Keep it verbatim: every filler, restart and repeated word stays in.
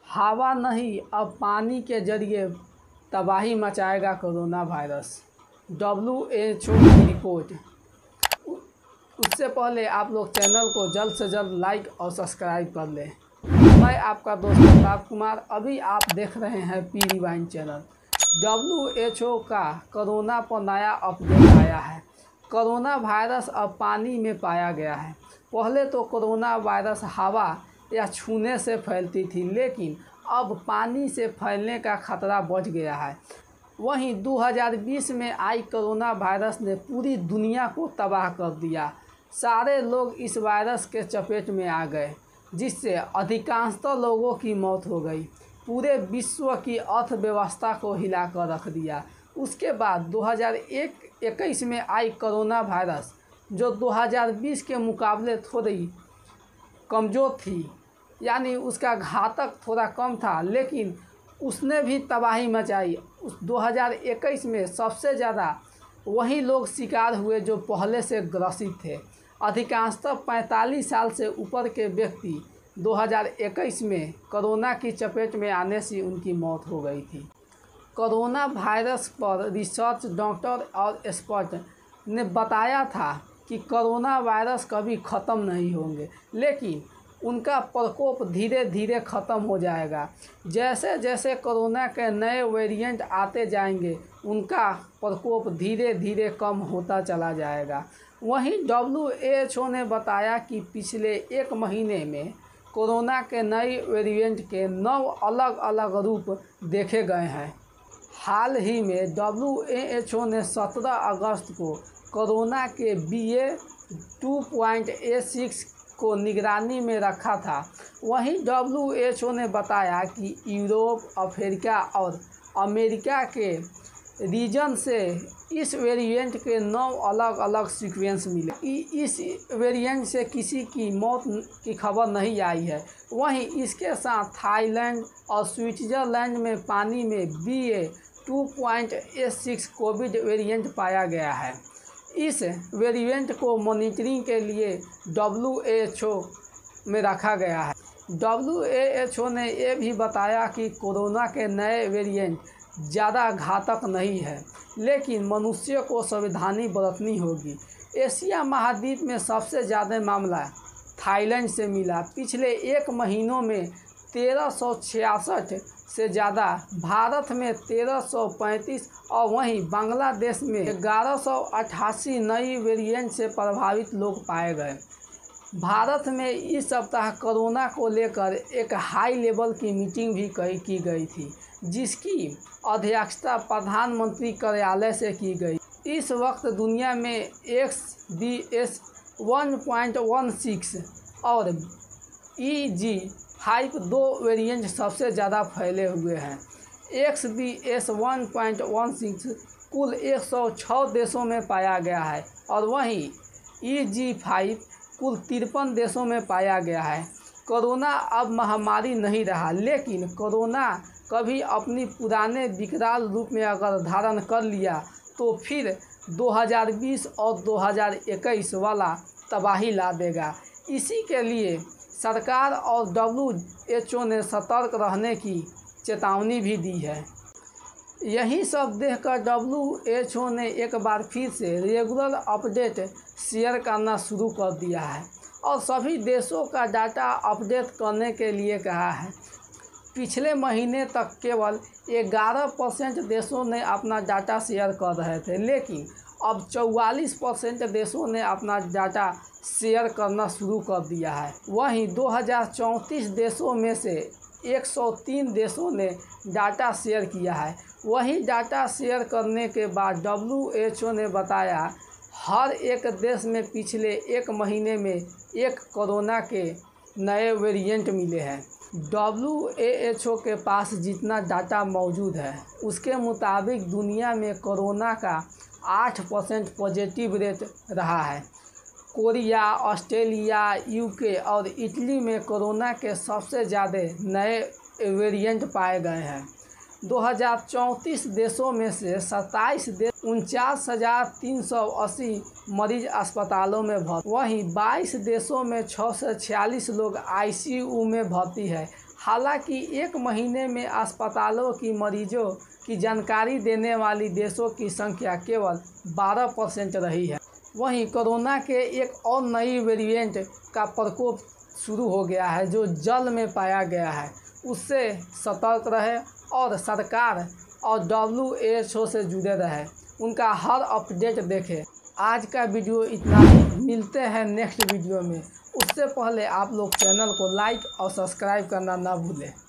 हवा नहीं, अब पानी के जरिए तबाही मचाएगा corona virus. W H O की रिपोर्ट। उससे पहले आप लोग चैनल को जल्द से जल्द लाइक और सब्सक्राइब कर लें। मैं आपका दोस्त प्रताप कुमार, अभी आप देख रहे हैं P rewind channel. W H O का कोरोना पर नया अपडेट आया है। कोरोना वायरस अब पानी में पाया गया है। पहले तो कोरोना वायरस हवा या छूने से फैलती थी, लेकिन अब पानी से फैलने का खतरा बढ़ गया है। वहीं दो हज़ार बीस में आई कोरोना वायरस ने पूरी दुनिया को तबाह कर दिया। सारे लोग इस वायरस के चपेट में आ गए, जिससे अधिकांशतः लोगों की मौत हो गई। पूरे विश्व की अर्थव्यवस्था को हिलाकर रख दिया। उसके बाद दो हज़ार इक्कीस में आई कोरोना वायरस, जो दो हज़ार बीस के मुकाबले थोड़ी कमज़ोर थी, यानी उसका घातक थोड़ा कम था, लेकिन उसने भी तबाही मचाई। उस दो हज़ार इक्कीस में सबसे ज़्यादा वही लोग शिकार हुए जो पहले से ग्रसित थे। अधिकांशतः पैंतालीस साल से ऊपर के व्यक्ति दो हज़ार इक्कीस में कोरोना की चपेट में आने से उनकी मौत हो गई थी। कोरोना वायरस पर रिसर्च डॉक्टर और एक्सपर्ट ने बताया था कि कोरोना वायरस कभी ख़त्म नहीं होंगे, लेकिन उनका प्रकोप धीरे धीरे ख़त्म हो जाएगा। जैसे जैसे कोरोना के नए वेरिएंट आते जाएंगे, उनका प्रकोप धीरे धीरे कम होता चला जाएगा। वहीं डब्ल्यू एच ओ ने बताया कि पिछले एक महीने में कोरोना के नए वेरिएंट के नौ अलग अलग रूप देखे गए हैं। हाल ही में डब्ल्यू एच ओ ने सत्रह अगस्त को कोरोना के B A two point six को निगरानी में रखा था। वहीं डब्ल्यू एच ओ ने बताया कि यूरोप, अफ्रीका और अमेरिका के रीजन से इस वेरिएंट के नौ अलग अलग सीक्वेंस मिले। इस वेरिएंट से किसी की मौत की खबर नहीं आई है। वहीं इसके साथ थाईलैंड और स्विट्ज़रलैंड में पानी में B A two point six covid variant पाया गया है। इस वेरिएंट को मॉनिटरिंग के लिए डब्ल्यू एच ओ में रखा गया है। डब्ल्यू एच ओ ने यह भी बताया कि कोरोना के नए वेरिएंट ज़्यादा घातक नहीं है, लेकिन मनुष्य को सावधानी बरतनी होगी। एशिया महाद्वीप में सबसे ज़्यादा मामला थाईलैंड से मिला। पिछले एक महीनों में तेरह सौ छियासठ से ज़्यादा, भारत में तेरह सौ पैंतीस और वहीं बांग्लादेश में ग्यारह सौ अट्ठासी नई वेरिएंट से प्रभावित लोग पाए गए। भारत में इस सप्ताह कोरोना को लेकर एक हाई लेवल की मीटिंग भी की गई थी, जिसकी अध्यक्षता प्रधानमंत्री कार्यालय से की गई। इस वक्त दुनिया में X B S one point one six और ई जी फाइव दो वेरिएंट सबसे ज़्यादा फैले हुए हैं। X B S one point one six कुल एक सौ छः देशों में पाया गया है और वहीं ई जी फाइव कुल तिरपन देशों में पाया गया है। कोरोना अब महामारी नहीं रहा, लेकिन कोरोना कभी अपनी पुराने विकराल रूप में अगर धारण कर लिया तो फिर दो हज़ार बीस और दो हज़ार इक्कीस वाला तबाही ला देगा। इसी के लिए सरकार और डब्ल्यू एच ओ ने सतर्क रहने की चेतावनी भी दी है। यही सब देखकर डब्ल्यू एच ओ ने एक बार फिर से रेगुलर अपडेट शेयर करना शुरू कर दिया है और सभी देशों का डाटा अपडेट करने के लिए कहा है। पिछले महीने तक केवल ग्यारह परसेंट देशों ने अपना डाटा शेयर कर रहे थे, लेकिन अब चौवालीस परसेंट देशों ने अपना डाटा शेयर करना शुरू कर दिया है। वहीं दो हज़ार चौंतीस देशों में से एक सौ तीन देशों ने डाटा शेयर किया है। वही डाटा शेयर करने के बाद डब्ल्यू एच ओ ने बताया हर एक देश में पिछले एक महीने में एक कोरोना के नए वेरिएंट मिले हैं। डब्ल्यू एच ओ के पास जितना डाटा मौजूद है, उसके मुताबिक दुनिया में कोरोना का आठ परसेंट पॉजिटिव रेट रहा है। कोरिया, ऑस्ट्रेलिया, यूके और इटली में कोरोना के सबसे ज़्यादा नए वेरिएंट पाए गए हैं। दो हज़ार चौंतीस देशों में से सत्ताईस देश उनचास हज़ार तीन सौ अस्सी मरीज अस्पतालों में भर्ती। वहीं बाईस देशों में छः सौ छियालीस लोग आई सी यू में भर्ती है। हालांकि एक महीने में अस्पतालों की मरीजों की जानकारी देने वाली देशों की संख्या केवल बारह परसेंट रही है। वहीं कोरोना के एक और नई वेरिएंट का प्रकोप शुरू हो गया है जो जल में पाया गया है। उससे सतर्क रहे और सरकार और डब्ल्यू एच ओ से जुड़े रहे, उनका हर अपडेट देखें। आज का वीडियो इतना ही, मिलते हैं नेक्स्ट वीडियो में। उससे पहले आप लोग चैनल को लाइक और सब्सक्राइब करना ना भूलें।